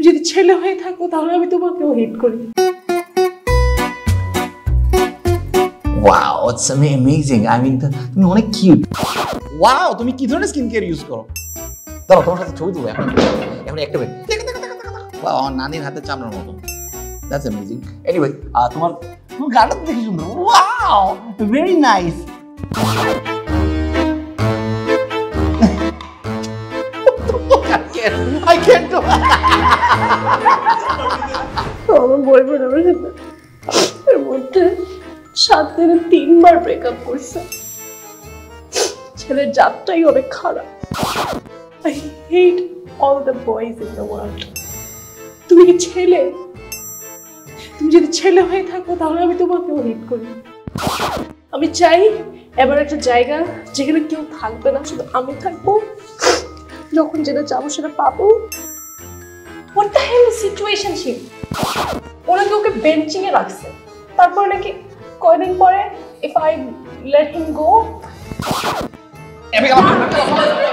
যদি ছেলে হয়ে থাকো তাহলে আমি তোমাকেও হেট করি। Wow, it's amazing. I mean তুমি অনেক কিউট। ওয়াও, তুমি কি ধরনের স্কিন কেয়ার ইউজ করো? দাঁড়াও, তোমার সাথে ছবি তুলবো এখন। এখন একটা মিনিট। ওয়াও, আমার নানির হাতে চামড়ার মতো। That's amazing. এনিওয়ে, তোমার গানটা দেখি সুন্দর। Wow, very nice. I can't do it. আমার বয়ফ্রেন্ড আমার সাথে এর মধ্যে 7 দিনে 3বার ব্রেকআপ করছে। ছেলের জাতটাই অনেক খারাপ। I hate all the boys in the world. তুমি কি ছেলে? তুমি যদি ছেলে হয়ে থাকো তাহলে আমি তোমাকেও হেট করি। আমি চাই এবার একটা জায়গা যেখানে কেউ থাকবে না, শুধু আমি থাকবো। যখন যেটা যাবো সেটা পাবো। What the hell is situationship? ওনাকে ওকে বেঞ্চিং এ রাখছে, তারপর নাকি কয়দিন পরে if I let him go